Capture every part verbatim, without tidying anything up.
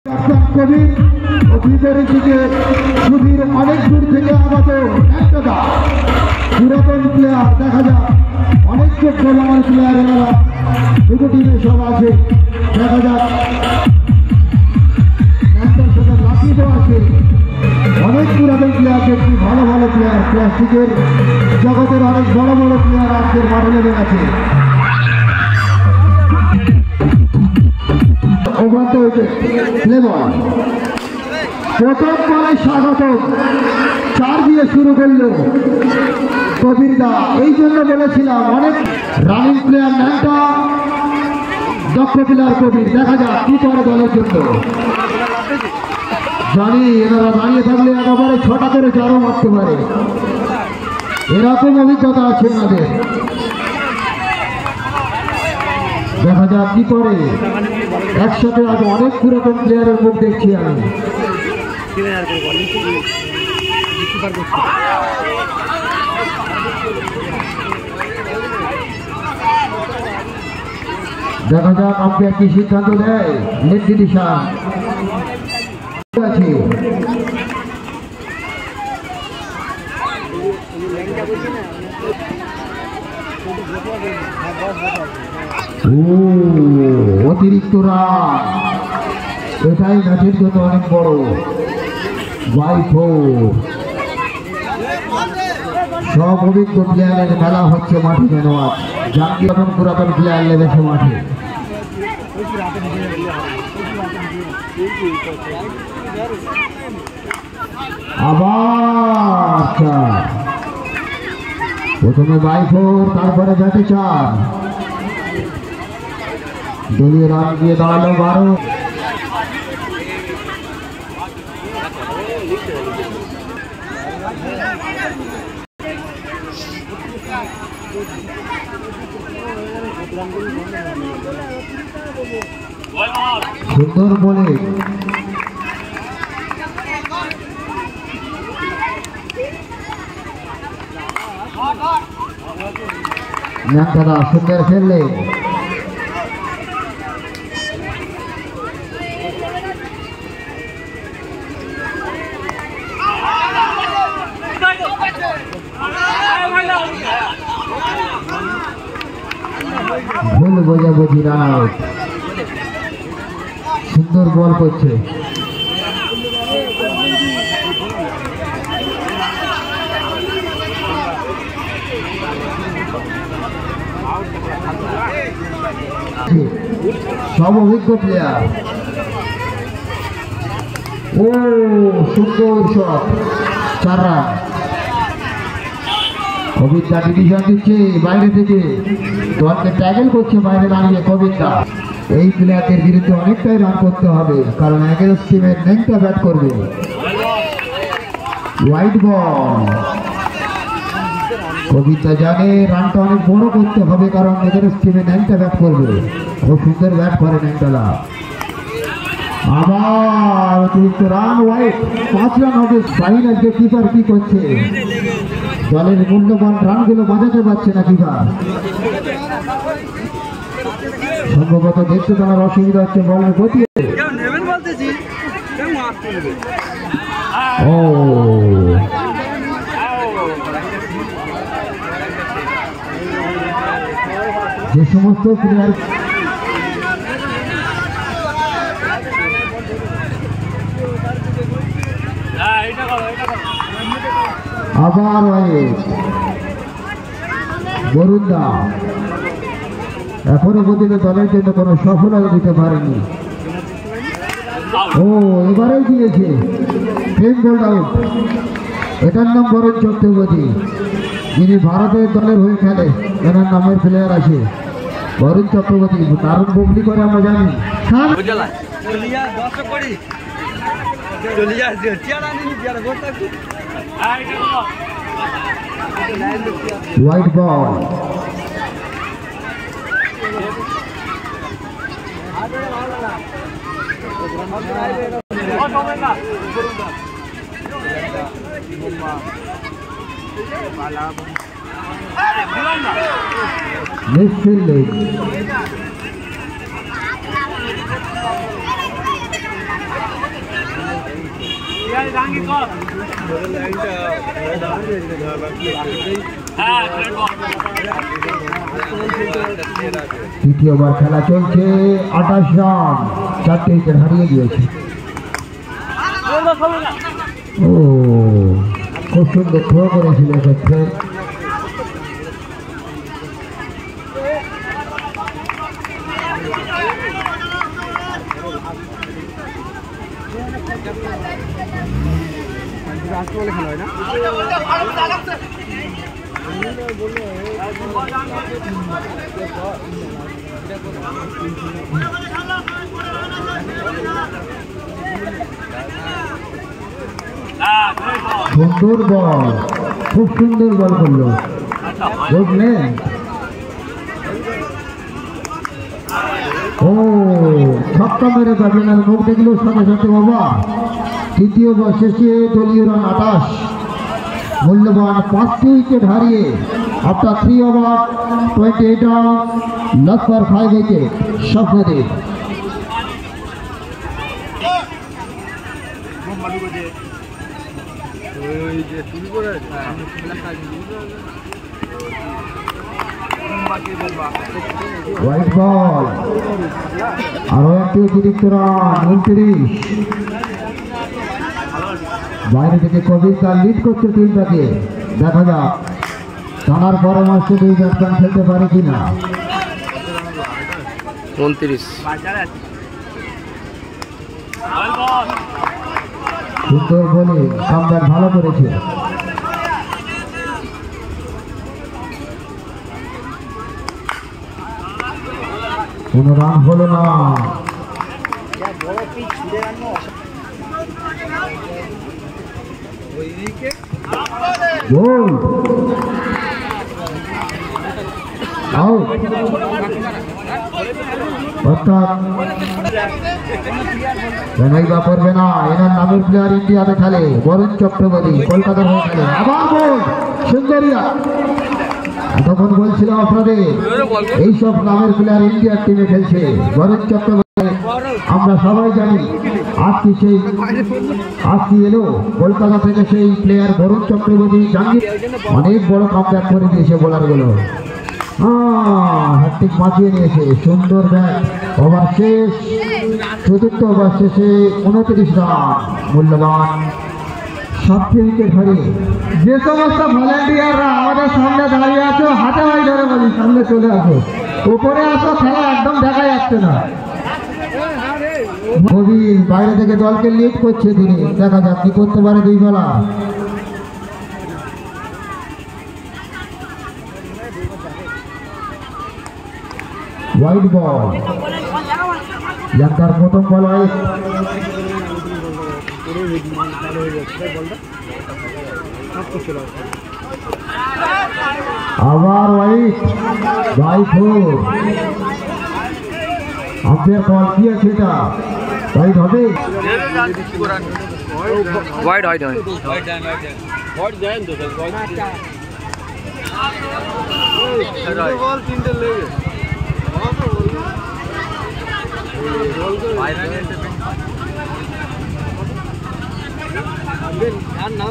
কবির ও বিপরীত দিকে সুধীর অনেক দূর থেকে আগত একটা পুরাতন প্লেয়ার দেখা যাক অনেক যোগ্য আমার প্লেয়ার এনারা দুটো টিমে সব আছে দেখা যাক একটার সাথে লাঠিও আছে অনেক পুরাতন প্লেয়ার দেখছি ভালো ভালো প্লেয়ার প্লাস্টিকের জগতের অনেক বড় বড় প্লেয়ার আজকের মাঠে নেমে আছে প্রথম বলে স্বাগত চার দিয়ে শুরু করলো কবির দা এই জন্য বলেছিলাম অনেক রানিং প্লেয়ার ন্যাংটা দক্ষ প্লেয়ার কবির দেখা যাক কি করে দলের জন্য জানি এনারা দাঁড়িয়ে থাকলে একেবারে ছটা করে চারও মারতে পারে এরকম অভিজ্ঞতা আছে এনাদের দেখা যাক কি করে একসাথে আজ অনেক পুরাতন প্লেয়ারের মুখ দেখছি আমি দেখা যাক আম্পায়ার কি সিদ্ধান্ত দেয় নেট ডিসিশন আছে অতিরিক্ত রান এটাই ম্যাচের জন্য অনেক বড় বাই ফোর সব অভিজ্ঞ প্লেয়ারের মেলা হচ্ছে মাঠে কেন আজ জাতীয় এবং পুরাতন প্লেয়ার লেগেছে মাঠে আবার প্রথমে বাই ফোর তারপরে যাতে চার দলীয় রান দিয়ে দাঁড়ালো বারো সুন্দর বলে দাদা সুন্দর খেললে ভুল বোঝাবুঝি রাউট সুন্দর বল করছে সব অভিজ্ঞ প্লেয়ার ও সুন্দর শট চার রান কবিতা ডিভিশন দিচ্ছে বাইরে থেকে দলকে ট্যাগেল করছে বাইরে দাঁড়িয়ে কবিতা এই প্লেয়ারদের বিরুদ্ধে অনেকটাই রান করতে হবে কারণ এগেন্স্ট টিমের ন্যাংটা ব্যাট করবে হোয়াইট বল কবিতা জানে রানটা অনেক বড় করতে হবে কারণ এগেন্স্ট টিমে ন্যাংটা ব্যাট করবে খুব সুন্দর ব্যাট করে ন্যাংটালা আবার অতিরিক্ত রান হোয়াইট পাঁচ রান হবে ফাইনাল যে কিপার কি করছে দলের মূল্যবান রানগুলো বাঁচাতে পারছে না কিপার সম্ভবত দেখতে তোমার অসুবিধা হচ্ছে বলের গতি ও যে সমস্ত প্লেয়ার আবার বরুণদা এখনো পর্যন্ত দলের জন্য কোনো সফলতা দিতে পারেনি ও এবারেই দিয়েছে ফ্রেম বোল্ড আউট এটার নাম বরুণ চক্রবর্তী যিনি ভারতের দলের হয়ে খেলে এনার নামের প্লেয়ার আছে বরুণ চক্রবর্তী দারুণ বুবলি করে আমরা জানি হোয়াইট বল তৃতীয়বার খেলা চলছে, আঠাশ রান, চারটে উইকেট হারিয়ে গিয়েছে। ও খুব সুন্দর থ্রো করেছিল এক্ষেত্রে। সুন্দর বল, খুব সুন্দর বল করলো, বুঝলেন? ও ছক্কা মেরে ব্যাটসম্যানের মুখ দেখলো সাথে সাথে বাবা। তৃতীয় বল শেষে দলীয় রান আঠাশ, মূল্যবান পাঁচটি উইকেট হারিয়ে after three over twenty eight run, loss for five wicket Swapnadip. Wide ball, আরো একটি অতিরিক্ত রান, উনত্রিশ। বাইরে থেকে কবির তার লিড করছে টিমটাকে, দেখা যাক টানার পরামর্শে দুই ব্যাটসম্যান খেলতে পারে কিনা। উনত্রিশ সুন্দর বলে কামব্যাক ভালো করেছে। কোনো রান হলো না। Goal, out. অর্থাৎ বা করবে না, এনার নামের প্লেয়ার ইন্ডিয়াতে খেলে, বরুণ চক্রবর্তী কলকাতার হয়ে খেলে। আবার গোল, সুন্দরিয়া। তখন বলছিলাম আপনাদের এইসব নামের প্লেয়ার ইন্ডিয়ার টিমে খেলছে। বরুণ চক্রবর্তী আমরা সবাই জানি, আজকে সেই আজকে এলো কলকাতা থেকে সেই প্লেয়ার বরুণ চক্রবর্তী। জানি অনেক বড় কামব্যাক করে দিয়েছে বোলারগুলো। হ্যাঁ, হ্যাট্রিক বাঁচিয়ে নিয়েছে, সুন্দর ব্যাট। ওভার শেষ, চতুর্থ ওভার শেষে উনত্রিশ রান, মূল্যবান সাতটি উইকেট হারিয়ে। যে সমস্ত ভলেন্টিয়াররা আমাদের সামনে দাঁড়িয়ে আছো, হাতে হাই ধরে বলি সামনে চলে আসো, উপরে আসো, খেলা একদম দেখা যাচ্ছে না। কবির বাইরে থেকে দলকে লিড করছে তিনি, দেখা যাক কি করতে পারে দুই বেলা। হোয়াইট বল, লঙ্কার প্রথম বল হোয়াইট। আবার wide, bye four. Umpire ball কি আছে, এটা হোয়াইট হবে? হোয়াইট হোয়াইট হোয়াইট তিনটে লেগে নাম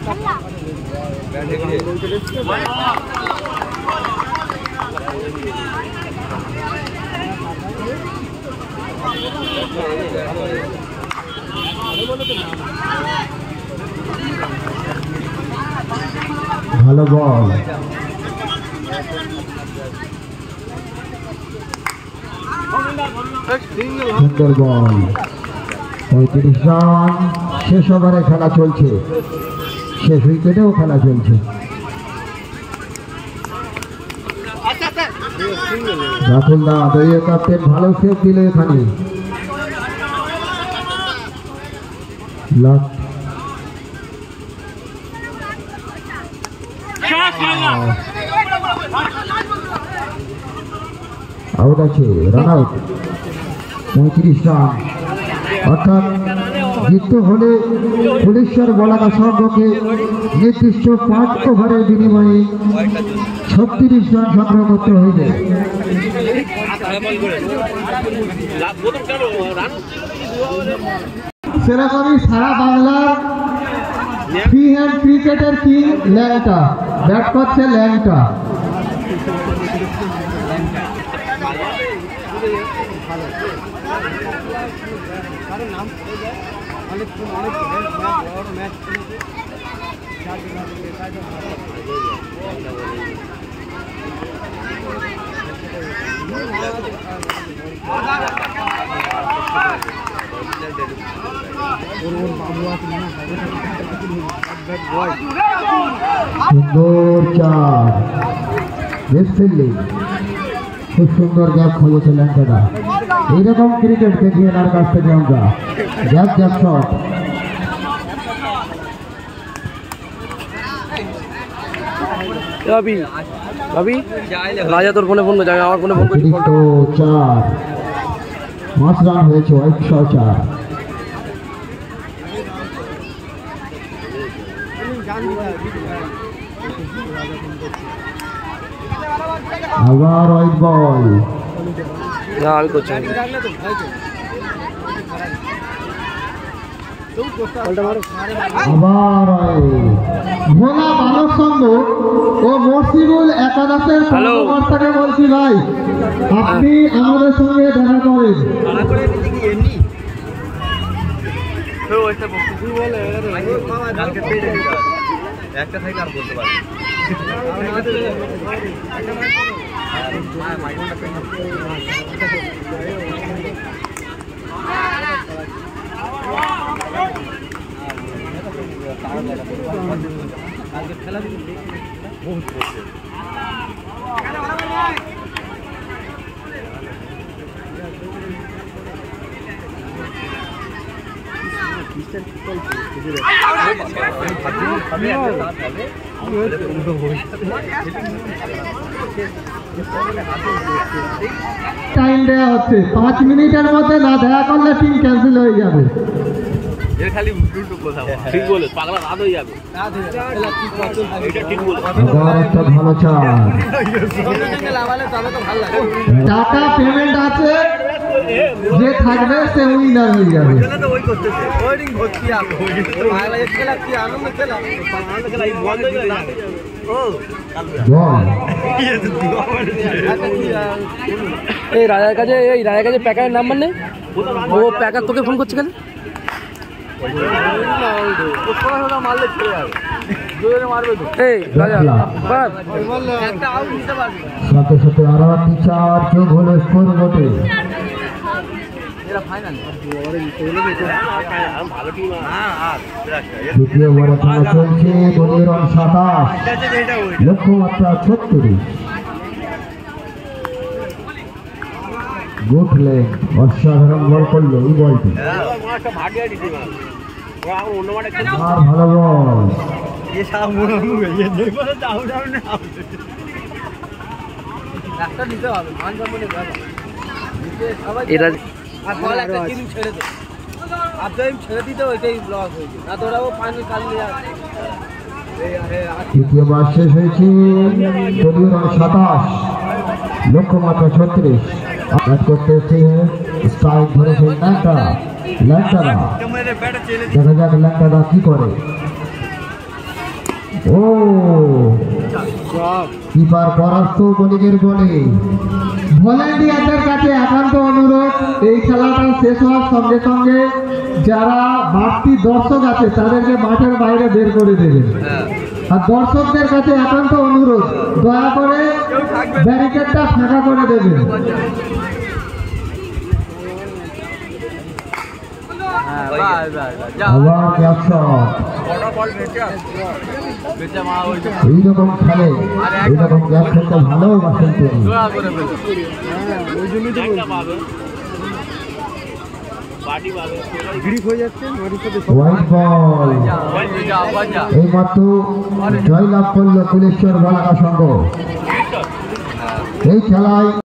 ভালো বল, সুন্দর বল। পঁয়ত্রিশ রান, শেষ ওভারে খেলা চলছে, শেষ উইকেটেও খেলা চলছে। রাহুল দা দলীয় ক্যাপ্টেন ভালো সেভ দিল এখানে। আউট আছে, রান আউট। পঁয়ত্রিশ রান, অর্থাৎ জিততে হলে পুলিশের বলাকা সংঘকে নির্দিষ্ট পাঁচ ওভারের বিনিময়ে ছত্রিশ রান সংগ্রহ করতে হইবে। সেরকমই সারা বাংলার ফ্রি হ্যান্ড ক্রিকেটের কিং ল্যাংটা, ব্যাট করছে ল্যাংটা। সুন্দর চার, বেশ ফিল্ডিং, খুব সুন্দর গ্যাপ খুঁজেছে ল্যাংটাটা। এইরকম ক্রিকেট দেখি এনার কাছ থেকে আমরা, গ্যাপ গ্যাপ শট। ভাবি ভাবি রাজা তোর ফোনে ফোন করছে, আমি আমার ফোনে ফোন করছি। অতিরিক্ত চার, পাঁচ রান হয়েছে, একশো চার। আবার হোয়াইট বল। না আমি করছি আবার ভোলা বালক সংঘ ও মরসিবুল একাদশের কর্মকর্তাকে বলছি, ভাই আপনি আমাদের সঙ্গে দেখা করেন। একটা থেকে আর বলতে পারি খেলা বহুত করছে। টাইম দেওয়া হচ্ছে, পাঁচ মিনিটের মধ্যে না দেখা করলে টিম ক্যান্সেল হয়ে যাবে। খালি ঠিক বলে পাগলা রাত হয়ে যাবে। একটা ভালো চার, টাকা পেমেন্ট আছে, যে থাকবে সে উইনার হয়ে যাবে। এই রাজার কাছে, এই রাজার কাছে প্যাকারের নাম্বার নেই, ও প্যাকার তোকে ফোন করছে কেন? এই রাজা সাথে সাথে আরো একটি চার যোগ হলো স্কোর বোর্ডে। দ্বিতীয় ওভারে খেলা চলছে, দলীয় রান সাতাশ, লক্ষ্যমাত্রা ছত্রিশ। গুড লেগ, অসাধারণ বল করলো এই বলটি। আর ভালো বল, এরা তৃতীয় বার শেষ হয়েছে, দলীয় রান সাতাশ, লক্ষ্যমাত্রা ছত্রিশ। ব্যাট করতে এসে স্ট্রাইক ধরেছে ল্যাংটা, ল্যাংটারা। দেখা যাক ল্যাংটারা কি করে। ও কিপার পরাস্ত বোলিংয়ের বলে। ভলেন্টিয়ারদের কাছে একান্ত অনুরোধ, এই খেলাটা শেষ হওয়ার সঙ্গে সঙ্গে যারা বাড়তি দর্শক আছে তাদেরকে মাঠের বাইরে বের করে দেবেন। আর দর্শকদের কাছে একান্ত অনুরোধ, দয়া করে ব্যারিকেডটা ফাঁকা করে দেবেন। এইরকম খেলে, এইরকম গ্যাপ খেলতে ভালোবাসেন তিনি। হোয়াইট বল, এই মাত্র জয়লাভ করলো কুলেশ্বর বালাকা সংঘ এই খেলায়।